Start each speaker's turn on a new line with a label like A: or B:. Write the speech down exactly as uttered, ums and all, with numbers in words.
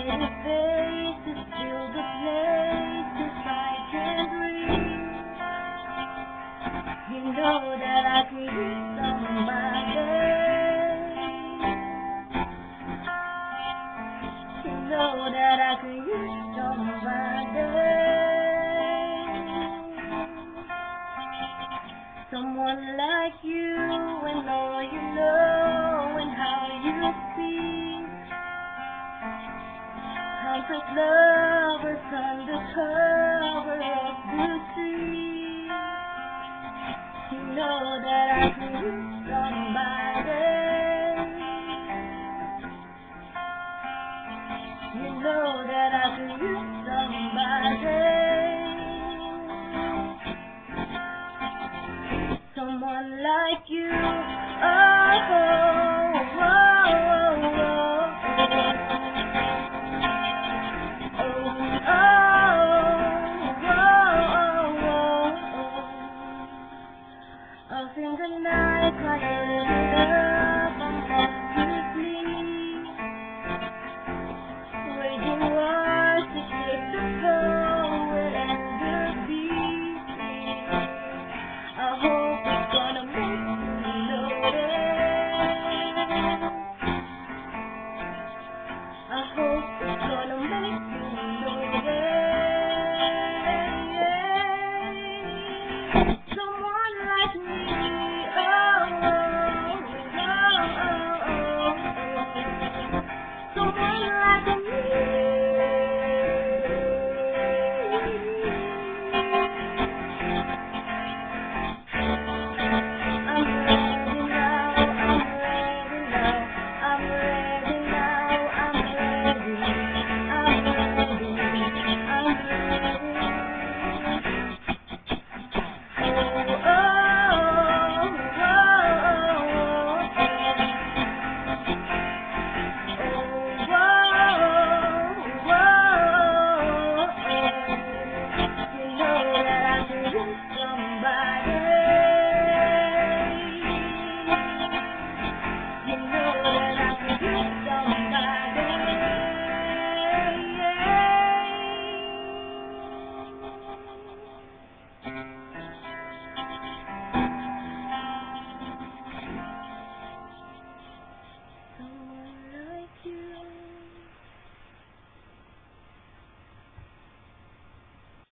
A: faded faces fill the places I can breathe. You know that I could use somebody. You know that I could use somebody. Someone like you and all you know and how you speak. Perfect lovers under cover of the street. You know that I could use somebody. You know that I could use somebody. Someone like you. Oh, oh, oh, oh, oh, oh, oh, oh. Off in the night, while you lit up, I'm lost to sleep. Waging wars to shake the poet and the beast. I hope it's gonna make you notice. I hope